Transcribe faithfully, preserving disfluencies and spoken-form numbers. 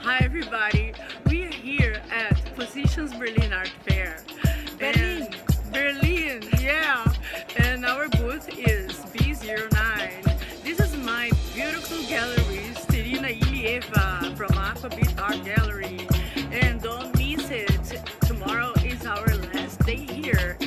Hi everybody, we are here at Positions Berlin Art Fair. Berlin. And Berlin, yeah. And our booth is B zero nine. This is my beautiful gallery, Sterina Ilieva from Aquabit Art Gallery. And don't miss it, tomorrow is our last day here.